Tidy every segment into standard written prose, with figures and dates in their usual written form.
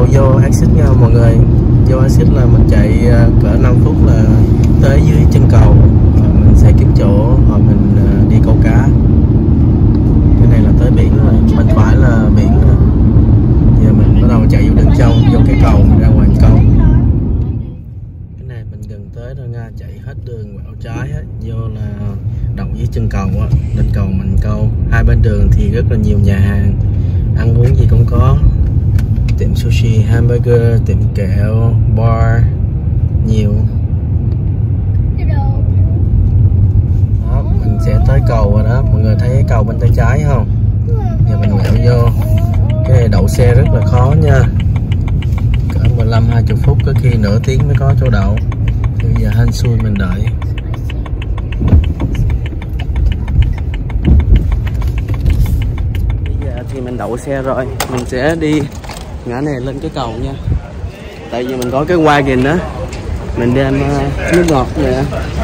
vô exit nha mọi người. Vô exit là mình chạy cỡ 5 phút là tới dưới chân cầu, và mình sẽ kiếm chỗ rồi mình đi câu cá. Cái này là tới biển rồi, bên phải là biển rồi. Giờ mình bắt đầu chạy vô đường trong, vô cái cầu ra ngoài câu. Cái này mình gần tới rồi nha, chạy hết đường quẹo trái hết, vô là đậu dưới chân cầu á. Lên cầu mình câu, hai bên đường thì rất là nhiều nhà hàng, ăn uống gì cũng có, tiệm sushi, hamburger, tiệm kẹo, bar, nhiều. Đó, mình sẽ tới cầu rồi đó, mọi người thấy cái cầu bên tay trái không? Giờ mình quẹo vô. Cái này đậu xe rất là khó nha, cỡ 15-20 phút, có khi nửa tiếng mới có chỗ đậu. Bây giờ hên xui mình đợi. Bây giờ thì mình đậu xe rồi, mình sẽ đi ngã này lên cái cầu nha. Tại vì mình có cái wagon đó, mình đem nước ngọt nè,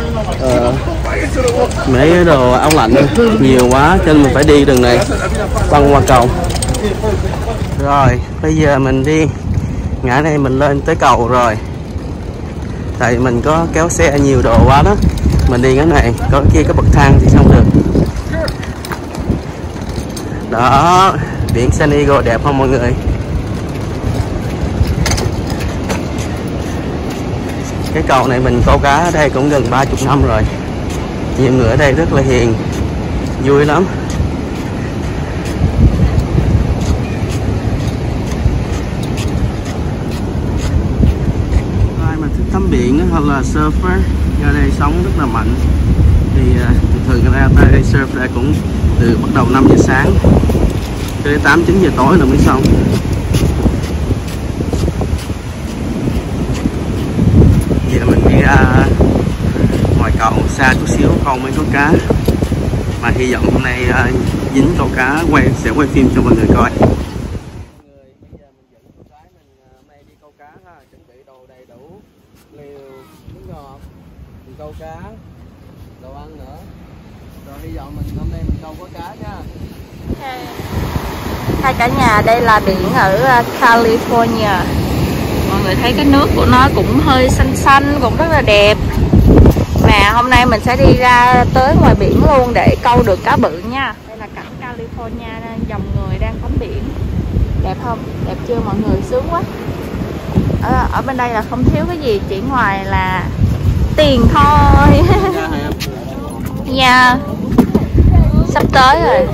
mấy cái đồ áo lạnh nhiều quá cho nên mình phải đi đường này băng qua cầu. Rồi bây giờ mình đi ngã này, mình lên tới cầu rồi. Tại mình có kéo xe nhiều đồ quá đó, mình đi cái này, có kia có bậc thang thì không được. Đó, biển San Diego đẹp không mọi người? Cái cầu này mình câu cá ở đây cũng gần 30 năm rồi. Nhiều người ở đây rất là hiền, vui lắm. Ai mà thích tắm biển hoặc là surfer, ra đây sóng rất là mạnh. Thì thường ra đây surf ra cũng từ bắt đầu 5 giờ sáng tới 8-9 giờ tối là mới xong. Giờ mình đi ra ngoài cầu xa chút xíu câu mới có cá, mà hy vọng hôm nay dính câu cá, sẽ quay phim cho mọi người coi. Bây giờ mình dẫn cô gái mình hôm nay đi câu cá ha, chuẩn bị đồ đầy đủ, liều, nước ngọt, mình câu cá, đồ ăn nữa. Rồi hy vọng hôm nay mình câu có cá nha. Hai cả nhà, đây là biển ở California. Mọi người thấy cái nước của nó cũng hơi xanh xanh, cũng rất là đẹp. Mà hôm nay mình sẽ đi ra tới ngoài biển luôn để câu được cá bự nha. Đây là cảnh California, dòng người đang tắm biển. Đẹp không? Đẹp chưa mọi người? Sướng quá. Ở bên đây là không thiếu cái gì, chỉ ngoài là tiền thôi. Nha. Sắp tới rồi.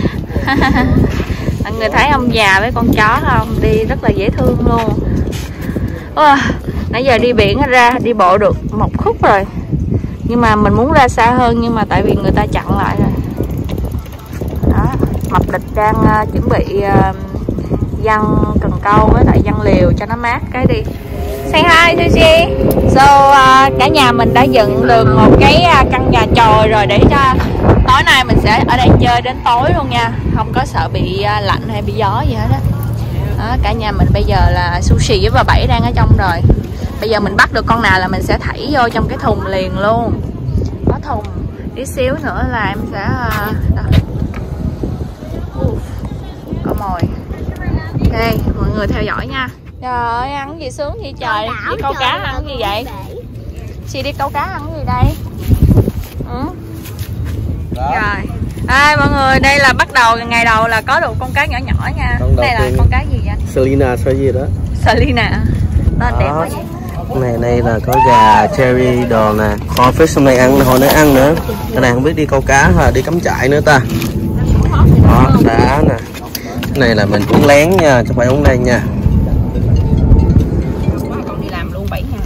Mọi người thấy ông già với con chó không? Đi rất là dễ thương luôn. Nãy giờ đi biển ra đi bộ được một khúc rồi, nhưng mà mình muốn ra xa hơn, nhưng mà tại vì người ta chặn lại rồi đó. Mập Địch đang chuẩn bị giăng cần câu với lại giăng liều cho nó mát cái đi. Say hi Sushi. So cả nhà mình đã dựng được một cái căn nhà chòi rồi, để cho tối nay mình sẽ ở đây chơi đến tối luôn nha, không có sợ bị lạnh hay bị gió gì hết á. Đó, cả nhà mình bây giờ là Sushi với bà Bảy đang ở trong rồi. Bây giờ mình bắt được con nào là mình sẽ thảy vô trong cái thùng liền luôn. Có thùng, tí xíu nữa là em sẽ có mồi. Ok, mọi người theo dõi nha. Trời ơi, ăn gì sướng vậy trời. Đi câu cá ăn gì vậy? Chị đi câu cá ăn gì đây? Rồi. Mọi người, đây là bắt đầu ngày đầu là có được con cá nhỏ nhỏ nha. Đây là con cá gì vậy? Selena sao gì đó? Selena. Nó đẹp quá vậy. Này là có gà cherry đồ nè, crawfish hôm nay ăn, hồi nãy ăn nữa. Cái này không biết đi câu cá hay đi cắm trại nữa ta. Đó, đá nè. Cái này là mình uống lén nha, chứ không phải uống đây nha. Con đi làm luôn 7 ngày.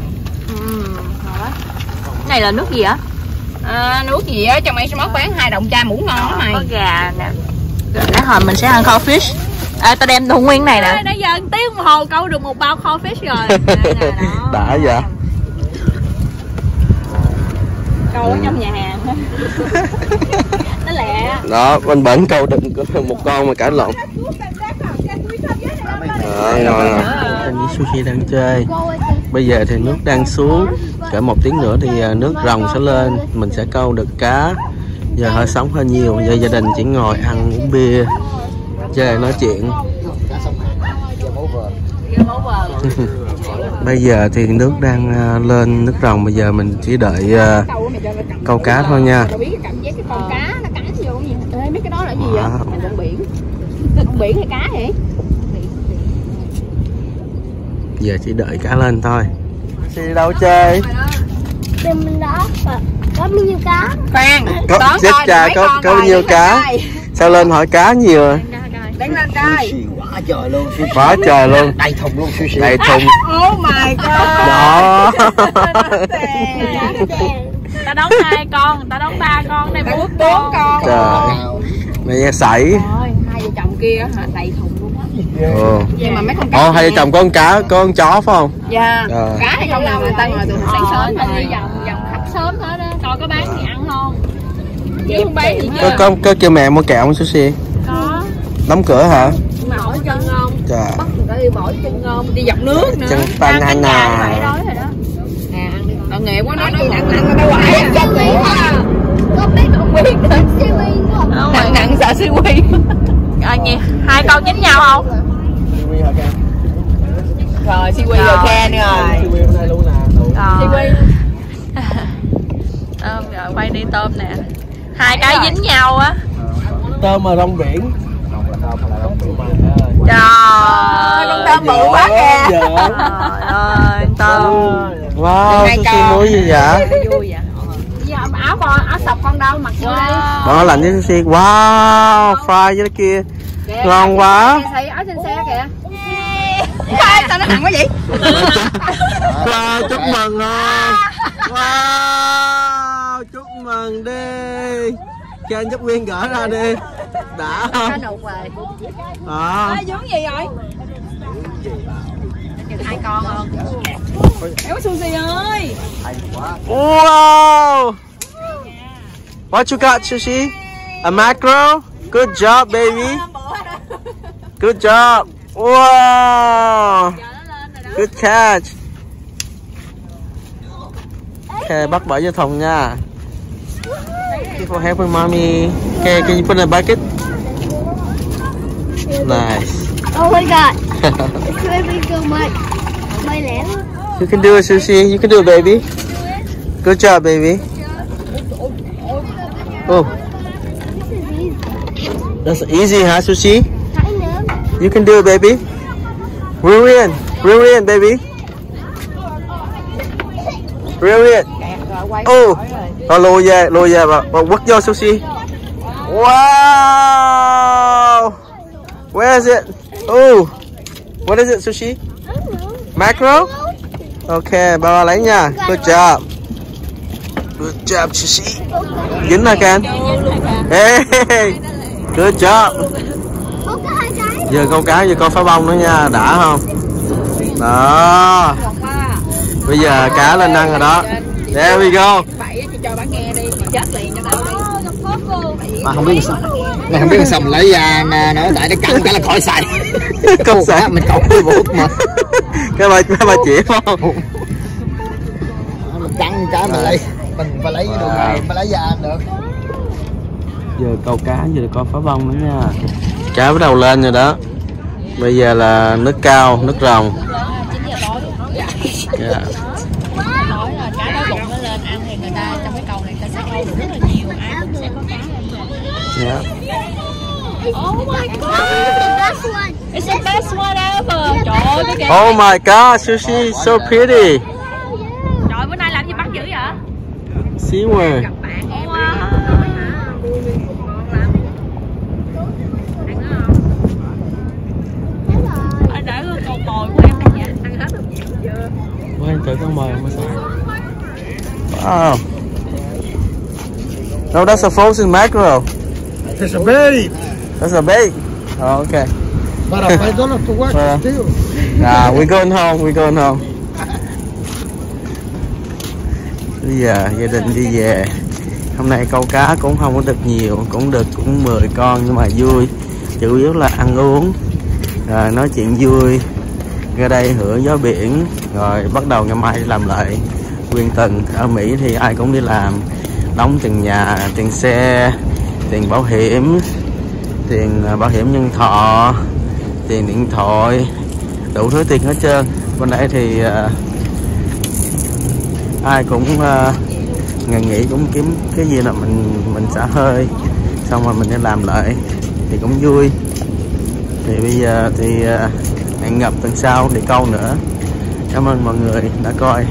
Cái này là nước gì á? Nước gì á, trong Xbox bán 2 đồng chai mũ ngon này. Có gà nè. Rồi lát hồi mình sẽ ăn crawfish. Tao đem thùng nguyên này nè. Nãy giờ 1 tiếng đồng hồ câu được một bao crawfish rồi. Đã vậy. Câu ở trong nhà hàng. Nó lẹ. Đó, bên bển câu được một con mà cãi lộn. Rồi. Sushi đang chơi. Bây giờ thì nước đang xuống, cỡ 1 tiếng nữa thì nước ròng sẽ lên, mình sẽ câu được cá. Giờ hơi sóng hơi nhiều, giờ gia đình chỉ ngồi ăn uống bia, chơi nói chuyện. Bây giờ thì nước đang lên nước ròng, bây giờ mình chỉ đợi câu cá thôi nha. Con cá nó cắn vô cái gì? Ê, mấy cái đó là gì vậy? Con biển. Con biển hay cá vậy? Giờ chỉ đợi cá lên thôi. Đi đâu chơi? Mình đó có bao nhiêu cá? Khoan, Có chết cha có bao nhiêu cá? Sao lên hỏi cá nhiều rồi? Đánh lên coi. Quá trời luôn. Quá trời luôn. Đầy thùng luôn sushi. Đầy thùng. Oh my god. Đó. Ta đóng 2 con, ta đóng 3 con, này 4 con. Trời. Mày nghe sảy. Rồi, hai vợ chồng kia hả, đầy thùng luôn á. Nhưng mà mấy con cá. Ồ, hai vợ chồng có con cá, có con chó phải không? Dạ. Cá thì không nào mà ta ngồi từ sáng sớm rồi. Đi vòng khách sớm hết á, coi có bán gì ăn không? Chứ không bán gì chứ. Có kêu mẹ mua kẹo không sushi? Có. Đóng cửa hả? Mà hỏi chân ngon. Trời. Bắt người ta đi bỏ chân ngon, đi dọc nước nữa. Chân banana. Phải đói rồi đó. Nè ăn đi. Tội nghiệp quá nói nặng tao quậy á. Chân đi hả? Có biết không biết nữa. Nặng sợ seaweed. Hai con dính nhau không? Rồi seaweed rồi khen rồi. Seaweed. Tôm rồi quay đi tôm nè. Hai cái dính nhau á. Tôm mà rong biển. Trời ơi, con tôm bự quá kìa. Trời ơi, tôm. Wow, sushi muối gì vậy? Vui vậy. Áo sọc con đâu mặc vô đi. Đó lạnh với sushi. Wow, fry với kia. Ngon quá. Thấy áo trên xe kìa. Sao nó nặng quá vậy? Wow, chúc mừng không? Wow, chúc mừng đi. Cho anh giúp Nguyên gỡ ra đi. Đã không? Dướng gì rồi? Chừng 2 con không? Éo sushi ơi. Wow. What you got, sushi? A mackerel? Good job, baby. Good job. Wow. Good catch. Okay, bắt bỏ vô thùng nha. People helping mommy. Okay, can you put in a bucket? Nice. Oh my god. It's really so much. My leg. You can do it, sushi. You can do it, baby. Good job, baby. Oh, that's easy, huh, sushi? You can do it, baby. Reel in, baby. Reel in. Oh, lùi về và quất vô sushi. Wow. Where is it? Oh, what is it, sushi? Mackerel? Okay, ba lấy nha. Good job. Good job, sushi. Dính hả Ken? Hey, good job. Giờ câu cá, giờ coi phá bông nữa nha, đã không? Đó. Bây giờ cá lên ăn rồi đó. There we go. Mà không biết sao. Này không biết sao mình lấy ra nó tại nó cắn cái là khỏi xài. Không xài. Mình cột cái bộ mà. Cái bà chỉ phải không? Mình cắn cái mình lấy. Mình phải lấy đường này, phải lấy ra ăn được. Giờ câu cá, giờ coi phá bông nữa nha. Cá bắt đầu lên rồi đó. Bây giờ là nước cao, nước ròng. Yeah. Nói là cá đói bụng nó lên ăn thì người ta trong cái cầu này người ta sẽ câu được rất là nhiều, ai cũng sẽ có cá. Yeah. Oh my god! It's the best one ever. Trời ơi, cái kìa. Oh my god, sushi so pretty. Trời, bữa nay làm gì bắt dữ vậy? See where? Quên thử con mồi không sao. Wow. No, that's a frozen mackerel. It's a bait. That's a bait. Oh, okay. But I don't have to watch it still. We're going home. We're going home. Bây giờ gia đình đi về. Hôm nay câu cá cũng không có được nhiều, cũng được 10 con nhưng mà vui. Chủ yếu là ăn uống, rồi nói chuyện vui, ra đây hưởng gió biển, rồi bắt đầu ngày mai đi làm lại. Nguyên tuần ở Mỹ thì ai cũng đi làm, đóng tiền nhà, tiền xe, tiền bảo hiểm, tiền bảo hiểm nhân thọ, tiền điện thoại, đủ thứ tiền hết trơn. Bên đây thì ai cũng ngày nghỉ cũng kiếm cái gì là mình xả hơi, xong rồi mình đi làm lại thì cũng vui. Thì bây giờ thì hẹn gặp tuần sau đi câu nữa. Cảm ơn mọi người đã coi.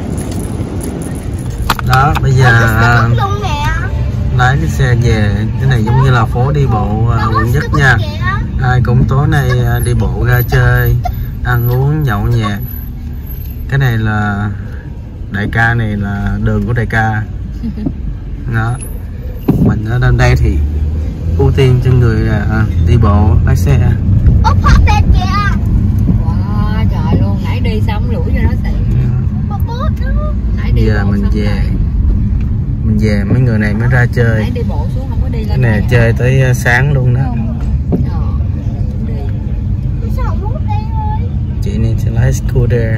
Đó, bây giờ lái cái xe về. Cái này giống như là phố đi bộ quận Nhất nha. Ai cũng tối nay đi bộ ra chơi, ăn uống nhậu nhẹt. Cái này là đại ca, này là đường của đại ca. Đó, mình ở bên đây thì ưu tiên cho người đi bộ lái xe. Wow, trời luôn, nãy đi xong lũi cho nó xị. Giờ mình về mấy người này mới ra chơi. Nãy đi bộ xuống không có đi lên. Cái này chơi tới sáng luôn đó. Chị này sẽ lái scooter.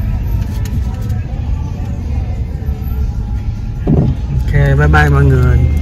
Ok, bye bye mọi người.